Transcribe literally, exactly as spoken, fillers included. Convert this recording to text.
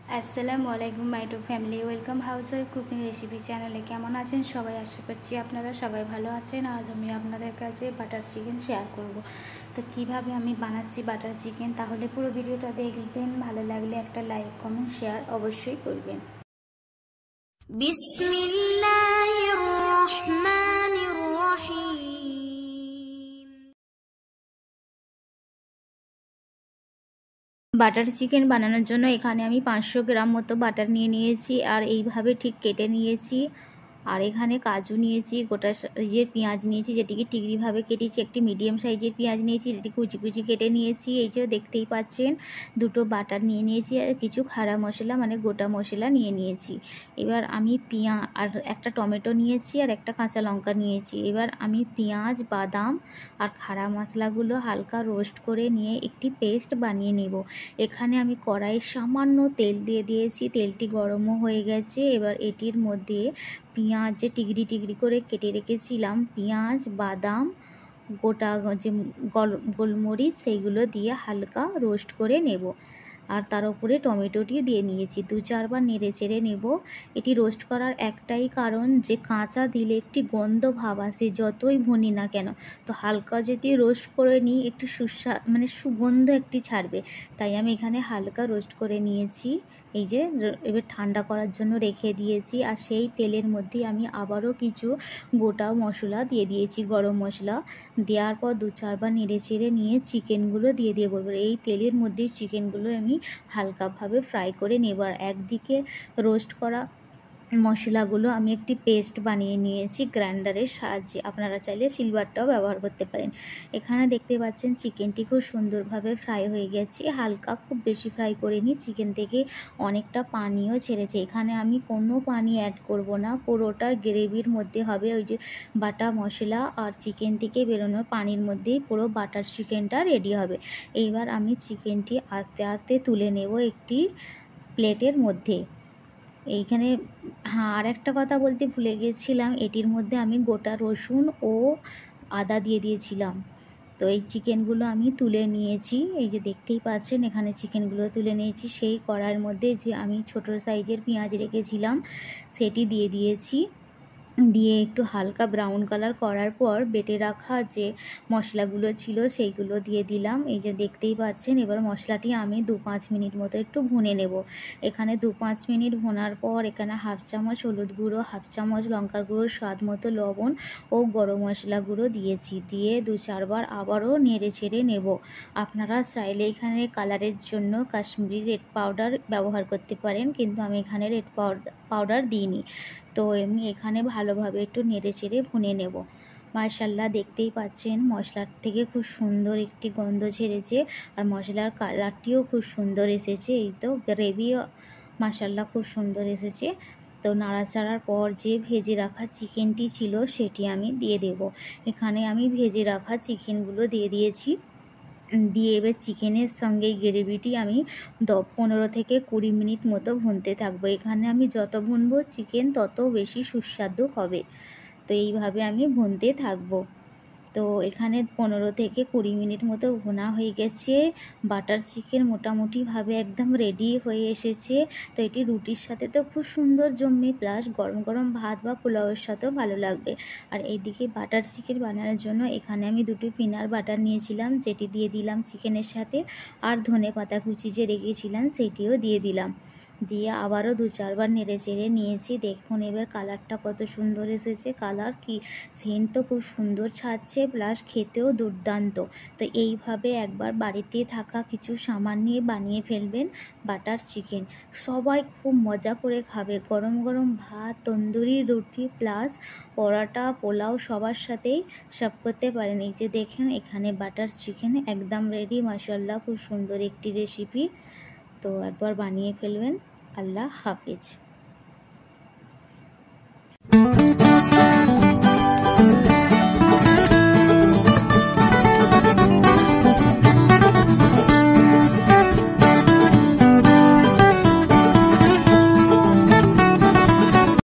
আসসালামু আলাইকুম my to family, welcome house wife cooking recipe চ্যানেলে। কেমন আছেন সবাই? আশা করছি আপনারা সবাই ভালো আছেন। আজ আমি আপনাদের কাছে বাটার চিকেন শেয়ার করব। তো কিভাবে আমি বানাচ্ছি বাটার চিকেন, তাহলে পুরো ভিডিওটা দেখবেন। ভালো লাগলে একটা লাইক কমেন্ট শেয়ার অবশ্যই করবেন। বিসমিল্লাহির রহমানির রহিম। বাটার চিকেন বানানোর জন্য এখানে আমি পাঁচশো গ্রাম মতো বাটার নিয়ে নিয়েছি, আর এইভাবে ঠিক কেটে নিয়েছি। আর এখানে কাজু নিয়েছি, গোটা সাইজের পেঁয়াজ নিয়েছি যেটিকে টিকরিভাবে কেটেছি, একটি মিডিয়াম সাইজের পেঁয়াজ নিয়েছি যেটি কুচি কুচি কেটে নিয়েছি। এই যে দেখতেই পাচ্ছেন, দুটো বাটার নিয়ে নিয়েছি আর কিছু খাড়া মশলা মানে গোটা মশলা নিয়ে নিয়েছি। এবার আমি পেঁয়াজ আর একটা টমেটো নিয়েছি আর একটা কাঁচা লঙ্কা নিয়েছি। এবার আমি পেঁয়াজ, বাদাম আর খাড়া মশলাগুলো হালকা রোস্ট করে নিয়ে একটি পেস্ট বানিয়ে নেব। এখানে আমি কড়াইয়ে সামান্য তেল দিয়ে দিয়েছি, তেলটি গরমও হয়ে গেছে। এবার এটির মধ্যে পেঁয়াজ যে টিকরি টিকরি করে কেটে রেখেছিলাম, পেঁয়াজ, বাদাম, গোটা যে গল গোলমরিচ সেইগুলো দিয়ে হালকা রোস্ট করে নেব। আর তার উপরে টমেটোটিও দিয়ে নিয়েছি, দু চারবার নেড়ে চেড়ে নেব। এটি রোস্ট করার একটাই কারণ, যে কাঁচা দিলে একটি গন্ধ ভাব আসে যতই ভুনি না কেন। তো হালকা যদি রোস্ট করে নিই একটু সুস্বাদ মানে সুগন্ধ একটি ছাড়বে, তাই আমি এখানে হালকা রোস্ট করে নিয়েছি। এই যে এবার ঠান্ডা করার জন্য রেখে দিয়েছি। আর সেই তেলের মধ্যে আমি আবারও কিছু গোটা মশলা দিয়ে দিয়েছি, গরম মশলা। দেওয়ার পর দু চারবার নেড়ে চেড়ে নিয়ে চিকেনগুলো দিয়ে দিয়ে বলবো। এই তেলের মধ্যে চিকেনগুলো আমি হালকাভাবে ফ্রাই করে নেব। আর একদিকে রোস্ট করা মশলাগুলো আমি একটি পেস্ট বানিয়ে নিয়েছি গ্রাইন্ডারের সাহায্যে, আপনারা চাইলে সিলভারটাও ব্যবহার করতে পারেন। এখানে দেখতে পাচ্ছেন চিকেনটি খুব সুন্দরভাবে ফ্রাই হয়ে গেছে, হালকা, খুব বেশি ফ্রাই করিনি। চিকেন থেকে অনেকটা পানিও ছেড়েছে। এখানে আমি কোনো পানি অ্যাড করব না, পুরোটা গ্রেভির মধ্যে হবে। ওই যে বাটা মশলা আর চিকেন থেকে বেরোনোর পানির মধ্যেই পুরো বাটার চিকেনটা রেডি হবে। এইবার আমি চিকেনটি আস্তে আস্তে তুলে নেব একটি প্লেটের মধ্যে। এইখানে হ্যাঁ, আর একটা কথা বলতে ভুলে গেছিলাম, এটির মধ্যে আমি গোটা রসুন ও আদা দিয়ে দিয়েছিলাম। তো এই চিকেনগুলো আমি তুলে নিয়েছি, এই যে দেখতেই পাচ্ছেন এখানে চিকেনগুলো তুলে নিয়েছি। সেই কড়াইয়ের মধ্যে যে আমি ছোটো সাইজের পেঁয়াজ রেখেছিলাম সেটি দিয়ে দিয়েছি। দিয়ে একটু হালকা ব্রাউন কালার করার পর বেটে রাখা যে মশলাগুলো ছিল সেইগুলো দিয়ে দিলাম। এই যে দেখতেই পাচ্ছেন, এবার মশলাটি আমি দু পাঁচ মিনিট মতো একটু ভুনে নেব। এখানে দু পাঁচ মিনিট ভোনার পর এখানে হাফ চামচ হলুদ গুঁড়ো, হাফ চামচ লঙ্কার গুঁড়ো, স্বাদ মতো লবণ ও গরম মশলা গুঁড়ো দিয়েছি। দিয়ে দু চারবার আবারও নেড়ে ছেড়ে নেব। আপনারা চাইলে এখানে কালারের জন্য কাশ্মীরি রেড পাউডার ব্যবহার করতে পারেন, কিন্তু আমি এখানে রেড পাউডার পাউডার দিইনি। তো আমি এখানে ভালোভাবে একটু নেড়ে চেড়ে ভুনে নেব। মাশাআল্লাহ, দেখতেই পাচ্ছেন মশলার থেকে খুব সুন্দর একটি গন্ধ ছেড়েছে, আর মশলার কালারটিও খুব সুন্দর এসেছে। এই তো গ্রেভিও মাশাআল্লাহ খুব সুন্দর এসেছে। তো নাড়াচাড়ার পর যে ভেজে রাখা চিকেনটি ছিল সেটি আমি দিয়ে দেব। এখানে আমি ভেজে রাখা চিকেনগুলো দিয়ে দিয়েছি। দিয়ে এবার চিকেনের সঙ্গে গ্রেভিটি আমি দ পনেরো থেকে কুড়ি মিনিট মতো ভুনতে থাকবো। এখানে আমি যত ভুনবো চিকেন তত বেশি সুস্বাদু হবে। তো এইভাবে আমি ভুনতে থাকবো। তো এখানে পনেরো থেকে কুড়ি মিনিট মতো ভুনা হয়ে গেছে। বাটার চিকেন মোটামুটিভাবে একদম রেডি হয়ে এসেছে। তো এটি রুটির সাথে তো খুব সুন্দর জমবে, প্লাস গরম গরম ভাত বা পোলাওয়ের সাথেও ভালো লাগবে। আর এইদিকে বাটার চিকেন বানানোর জন্য এখানে আমি দুটো পিনাট বাটার নিয়েছিলাম, যেটি দিয়ে দিলাম চিকেনের সাথে। আর ধনে পাতা কুচি যে রেখেছিলাম সেটিও দিয়ে দিলাম। দিয়ে আবারও দু চারবার নেড়ে চেড়ে নিয়েছি। দেখুন এবার কালারটা কত সুন্দর এসেছে। কালার কি সেন্ট তো খুব সুন্দর ছাড়ছে, প্লাস খেতেও দুর্দান্ত। তো এইভাবে একবার বাড়িতে থাকা কিছু সামান নিয়ে বানিয়ে ফেলবেন বাটার চিকেন, সবাই খুব মজা করে খাবে। গরম গরম ভাত, তন্দুরি রুটি, প্লাস পরোটা, পোলাও সবার সাথেই সার্ভ করতে পারেন। এই যে দেখেন এখানে বাটার চিকেন একদম রেডি। মাশাআল্লাহ, খুব সুন্দর একটি রেসিপি। তো একবার বানিয়ে ফেলবেন। আল্লাহ হাফেজ।